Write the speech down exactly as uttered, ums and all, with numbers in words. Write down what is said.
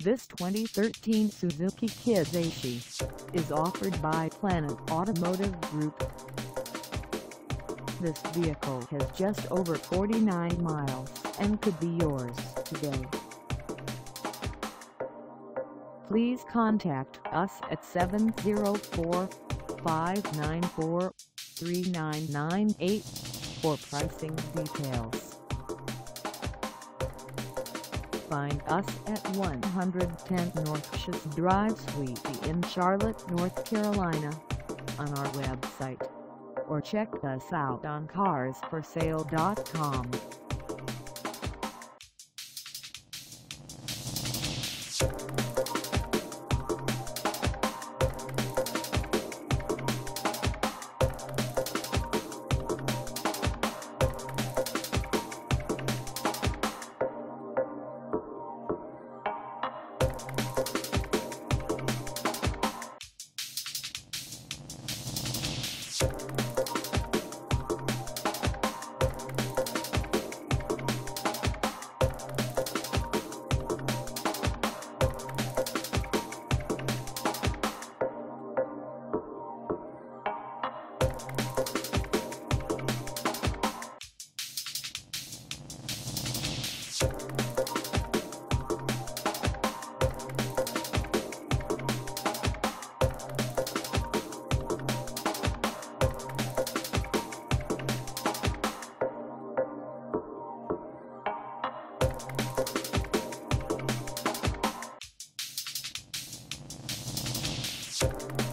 This twenty thirteen Suzuki Kizashi is offered by Planet Automotive Group. This vehicle has just over forty-nine miles and could be yours today. Please contact us at seven zero four, five nine four, three nine nine eight for pricing details. Find us at one ten Northchase Drive, Suite in Charlotte, North Carolina, on our website, or check us out on cars for sale dot com. You